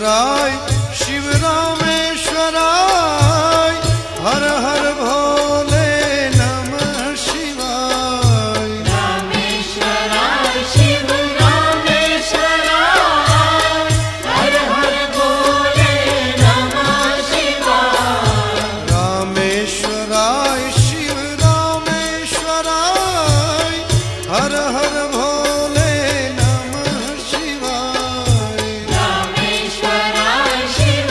रामेश्वराय शिव रामेश्वराय हर हर भोले नमः शिवाय। रामेश्वराय शिव रामेश्वराय हर हर भोले नमः शिवाय। रामेश्वराय शिव रामेश्वराय हर हर भोले नमः शिवाय। रामेश्वराय शिव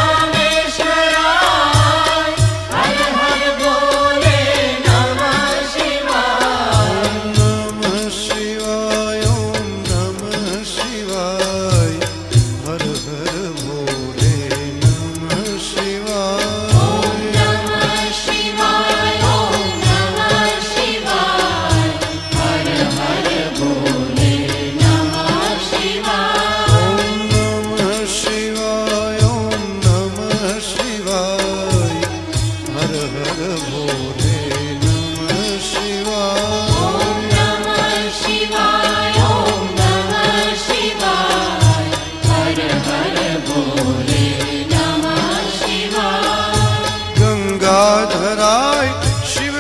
रामेश्वराय हर हर भोले नमः शिवाय। नमः शिवाय ओम नमः शिवाय हर हर भोले नमः शिवाय। ओम नमः शिवाय ओम नमः शिवाय हर हर भोले नमः शिवाय। ओम नमः शिवाय ओम नमः शिवाय हर हर भोले नमः शिवाय। ओम नमः शिवाय ओम नमः शिवाय हर हर भोले नमः शिवाय। गंगाधराय शिव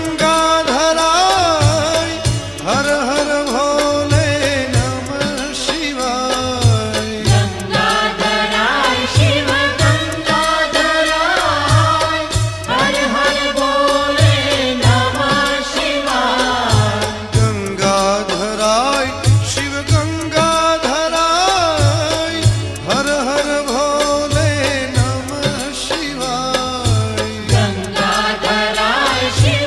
गंगाधराय हर हर भोले नमः शिवाय। गंगाधराय शिव गंगाधराय हर हर भोले नमः शिवाय। गंगाधराय शिव गंगाधराय हर हर भोले नमः शिवाय। गंगाधराय शिव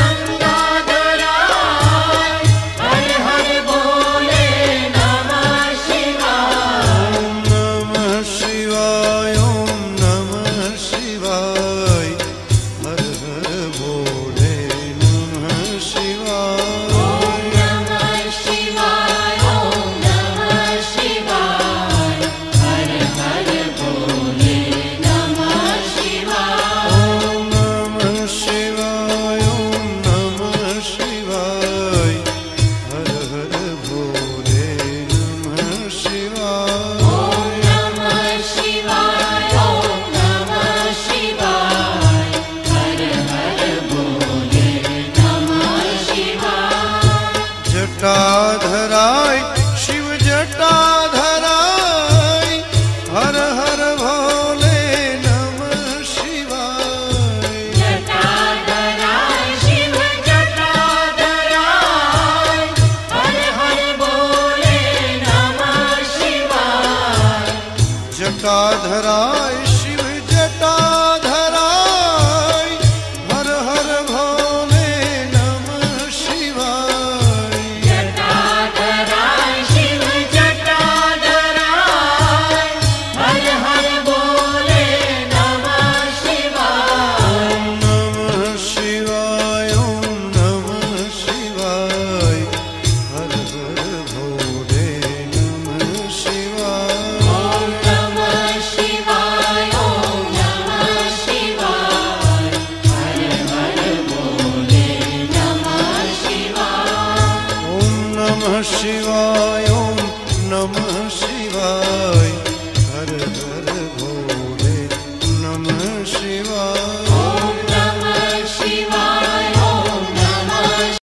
गंगाधराय हर हर भोले नमः शिवाय। ओम नमः शिवाय ओम नमः शिवाय हर हर भोले नमः शिवाय। ओम नमः शिवाय ओम नमः शिवाय हर हर भोले नमः शिवाय। ओम नमः शिवाय ओम नमः शिवाय हर हर भोले नमः शिवाय। ओम नमः शिवाय ओम नमः शिवाय हर हर भोले नमः शिवाय। जटाधराय शिव जटाधराय हर हर भोले नमः शिवाय। जटाधराय शिव जटाधराय हर हर भोले नमः शिवाय। जटाधराय शिव जटाधराय हर हर भोले नमः शिवाय। जटाधराय शिव जटाधराय हर हर भोले नमः शिवाय। ओम नमः शिवाय ओम नमः शिवाय हर हर भोले नमः शिवाय। ओम नमः शिवाय ओम नमः शिवाय हर हर भोले नमः शिवाय। ओम नमः शिवाय